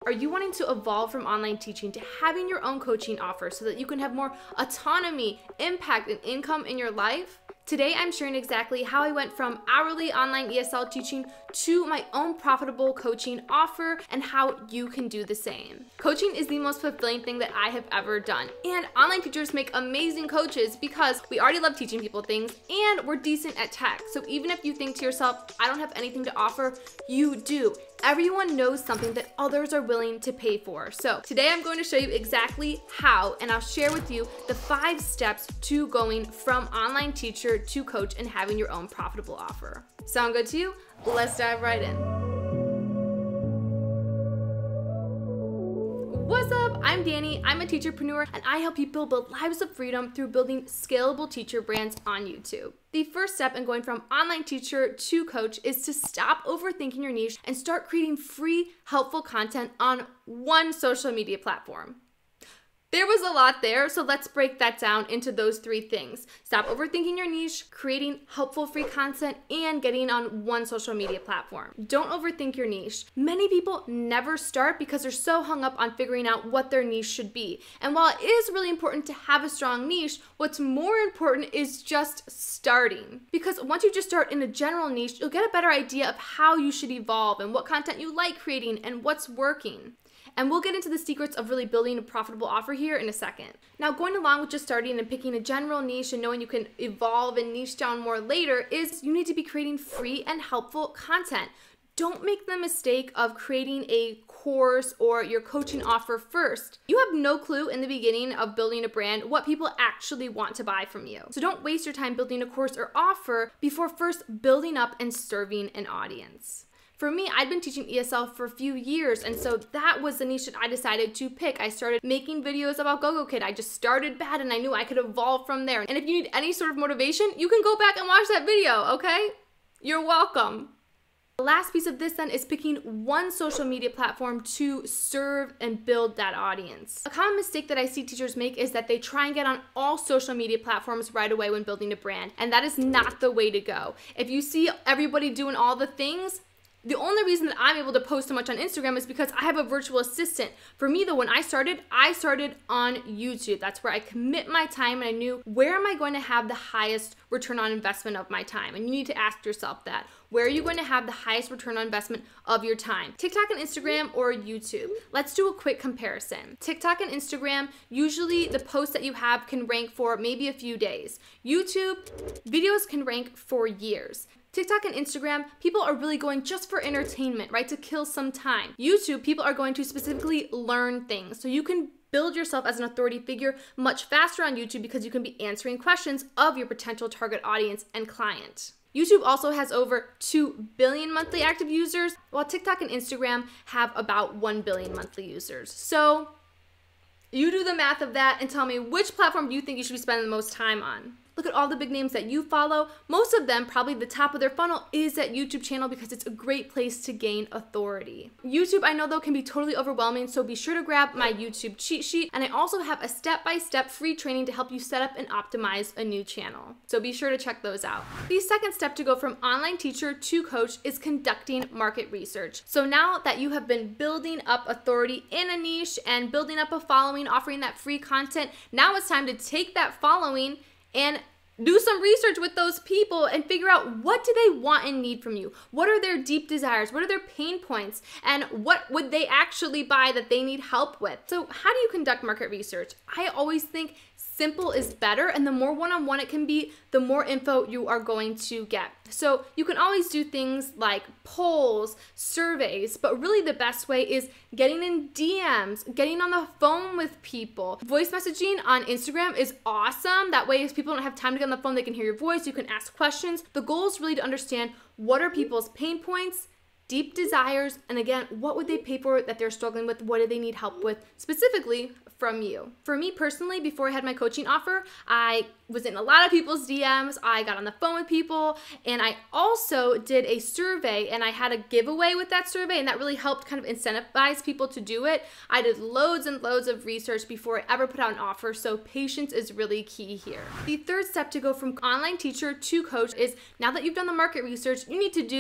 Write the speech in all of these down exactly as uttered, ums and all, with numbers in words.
Are you wanting to evolve from online teaching to having your own coaching offer so that you can have more autonomy, impact, and income in your life? Today, I'm sharing exactly how I went from hourly online E S L teaching to my own profitable coaching offer and how you can do the same. Coaching is the most fulfilling thing that I have ever done. And online teachers make amazing coaches because we already love teaching people things and we're decent at tech. So even if you think to yourself, I don't have anything to offer, you do. Everyone knows something that others are willing to pay for. So today I'm going to show you exactly how, and I'll share with you the five steps to going from online teacher to coach and having your own profitable offer. Sound good to you? Let's dive right in. What's up? I'm Danie, I'm a teacherpreneur, and I help people build lives of freedom through building scalable teacher brands on YouTube. The first step in going from online teacher to coach is to stop overthinking your niche and start creating free, helpful content on one social media platform. There was a lot there, so let's break that down into those three things. Stop overthinking your niche, creating helpful free content, and getting on one social media platform. Don't overthink your niche. Many people never start because they're so hung up on figuring out what their niche should be. And while it is really important to have a strong niche, what's more important is just starting. Because once you just start in a general niche, you'll get a better idea of how you should evolve and what content you like creating and what's working. And we'll get into the secrets of really building a profitable offer here in a second. Now, going along with just starting and picking a general niche and knowing you can evolve and niche down more later is you need to be creating free and helpful content. Don't make the mistake of creating a course or your coaching offer first. You have no clue in the beginning of building a brand what people actually want to buy from you. So don't waste your time building a course or offer before first building up and serving an audience. For me, I'd been teaching E S L for a few years, and so that was the niche that I decided to pick. I started making videos about Go-Go Kid. I just started bad, and I knew I could evolve from there. And if you need any sort of motivation, you can go back and watch that video, okay? You're welcome. The last piece of this then is picking one social media platform to serve and build that audience. A common mistake that I see teachers make is that they try and get on all social media platforms right away when building a brand, and that is not the way to go. If you see everybody doing all the things, the only reason that I'm able to post so much on Instagram is because I have a virtual assistant. For me though, when I started, I started on YouTube. That's where I commit my time and I knew where am I going to have the highest return on investment of my time? And you need to ask yourself that. Where are you going to have the highest return on investment of your time? TikTok and Instagram or YouTube? Let's do a quick comparison. TikTok and Instagram, usually the posts that you have can rank for maybe a few days. YouTube, videos can rank for years. TikTok and Instagram, people are really going just for entertainment, right? To kill some time. YouTube, people are going to specifically learn things. So you can build yourself as an authority figure much faster on YouTube because you can be answering questions of your potential target audience and client. YouTube also has over two billion monthly active users, while TikTok and Instagram have about one billion monthly users. So you do the math of that and tell me which platform do you think you should be spending the most time on. Look at all the big names that you follow. Most of them, probably the top of their funnel, is that YouTube channel because it's a great place to gain authority. YouTube, I know though, can be totally overwhelming, so be sure to grab my YouTube cheat sheet. And I also have a step-by-step free training to help you set up and optimize a new channel. So be sure to check those out. The second step to go from online teacher to coach is conducting market research. So now that you have been building up authority in a niche and building up a following, offering that free content, now it's time to take that following and do some research with those people and figure out what do they want and need from you? What are their deep desires? What are their pain points? And what would they actually buy that they need help with? So how do you conduct market research? I always think simple is better, and the more one-on-one it can be, the more info you are going to get. So you can always do things like polls, surveys, but really the best way is getting in D Ms, getting on the phone with people. Voice messaging on Instagram is awesome. That way, if people don't have time to get on the phone, they can hear your voice, you can ask questions. The goal is really to understand what are people's pain points, deep desires, and again, what would they pay for that they're struggling with? What do they need help with specifically from you? For me personally, before I had my coaching offer, I was in a lot of people's D Ms, I got on the phone with people, and I also did a survey, and I had a giveaway with that survey, and that really helped kind of incentivize people to do it. I did loads and loads of research before I ever put out an offer, so patience is really key here. The third step to go from online teacher to coach is now that you've done the market research, you need to do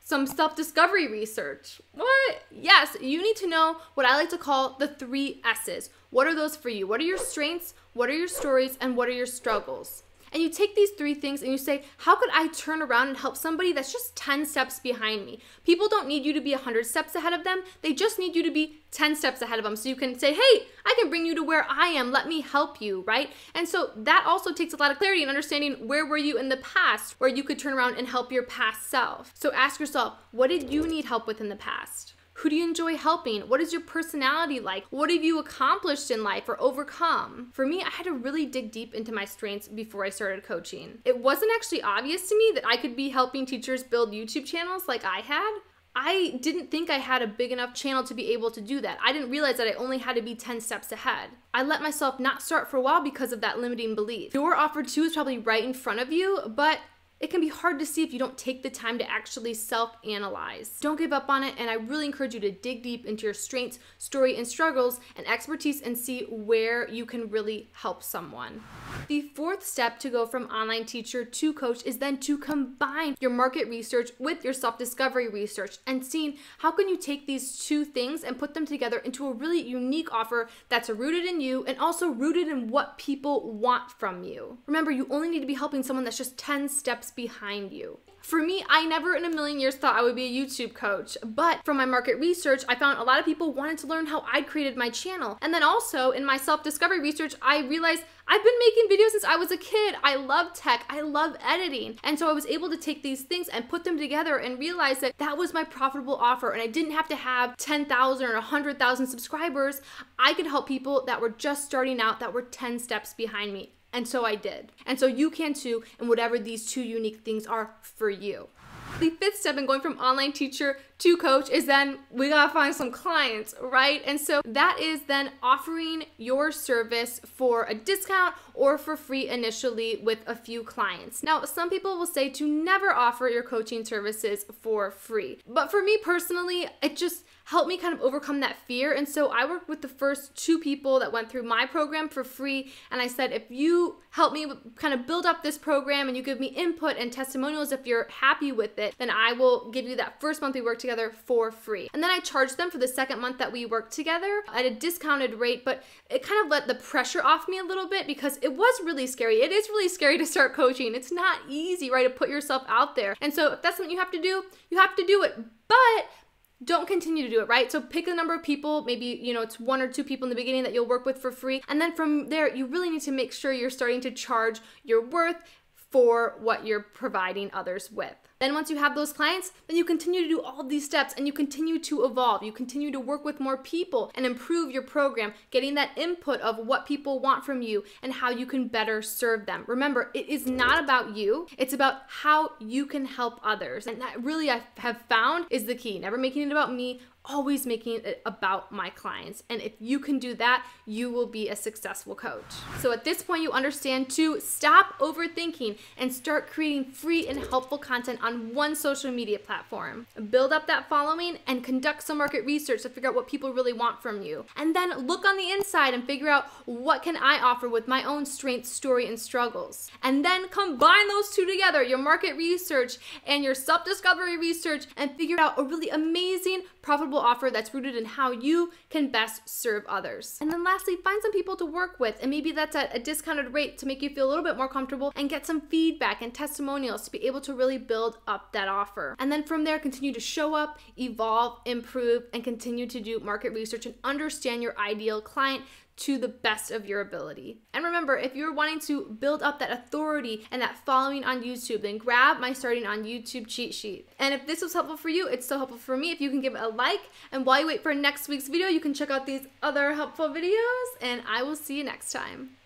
some self-discovery research. What? Yes, you need to know what I like to call the three S's. What are those for you? What are your strengths? What are your stories? And what are your struggles? And you take these three things and you say, how could I turn around and help somebody that's just ten steps behind me? People don't need you to be one hundred steps ahead of them. They just need you to be ten steps ahead of them. So you can say, hey, I can bring you to where I am. Let me help you, right? And so that also takes a lot of clarity and understanding where were you in the past where you could turn around and help your past self. So ask yourself, what did you need help with in the past? Who do you enjoy helping? What is your personality like? What have you accomplished in life or overcome? For me, I had to really dig deep into my strengths before I started coaching. It wasn't actually obvious to me that I could be helping teachers build YouTube channels like I had. I didn't think I had a big enough channel to be able to do that. I didn't realize that I only had to be ten steps ahead. I let myself not start for a while because of that limiting belief. Your offer too is probably right in front of you, but it can be hard to see if you don't take the time to actually self-analyze. Don't give up on it, and I really encourage you to dig deep into your strengths, story, and struggles and expertise and see where you can really help someone. The fourth step to go from online teacher to coach is then to combine your market research with your self-discovery research and seeing how can you take these two things and put them together into a really unique offer that's rooted in you and also rooted in what people want from you. Remember, you only need to be helping someone that's just ten steps behind you. For me, I never in a million years thought I would be a YouTube coach, but from my market research, I found a lot of people wanted to learn how I created my channel. And then also in my self-discovery research, I realized I've been making videos since I was a kid. I love tech, I love editing. And so I was able to take these things and put them together and realize that that was my profitable offer. And I didn't have to have ten thousand or one hundred thousand subscribers. I could help people that were just starting out, that were ten steps behind me. And so I did. And so you can too, and whatever these two unique things are for you. The fifth step in going from online teacher to coach is then we gotta find some clients, right? And so that is then offering your service for a discount or for free initially with a few clients. Now, some people will say to never offer your coaching services for free. But for me personally, it just helped me kind of overcome that fear. And so I worked with the first two people that went through my program for free. And I said, if you help me kind of build up this program and you give me input and testimonials if you're happy with it, then I will give you that first month we work together for free. And then I charged them for the second month that we worked together at a discounted rate, but it kind of let the pressure off me a little bit because it was really scary. It is really scary to start coaching. It's not easy, right, to put yourself out there. And so if that's something you have to do, you have to do it. But don't continue to do it, right? So pick a number of people, maybe, you know, it's one or two people in the beginning that you'll work with for free. And then from there, you really need to make sure you're starting to charge your worth for what you're providing others with. Then once you have those clients, then you continue to do all of these steps and you continue to evolve. You continue to work with more people and improve your program, getting that input of what people want from you and how you can better serve them. Remember, it is not about you. It's about how you can help others. And that really I have found is the key. Never making it about me, always making it about my clients. And if you can do that, you will be a successful coach. So at this point, you understand to stop overthinking and start creating free and helpful content on one social media platform. Build up that following and conduct some market research to figure out what people really want from you. And then look on the inside and figure out what can I offer with my own strengths, story, and struggles. And then combine those two together, your market research and your self-discovery research, and figure out a really amazing, profitable offer that's rooted in how you can best serve others. And then lastly, find some people to work with, and maybe that's at a discounted rate to make you feel a little bit more comfortable and get some feedback and testimonials to be able to really build up that offer. And then from there, continue to show up, evolve, improve, and continue to do market research and understand your ideal client to the best of your ability. And remember, if you're wanting to build up that authority and that following on YouTube, then grab my starting on YouTube cheat sheet. And if this was helpful for you, it's so helpful for me if you can give it a like. And while you wait for next week's video, you can check out these other helpful videos, and I will see you next time.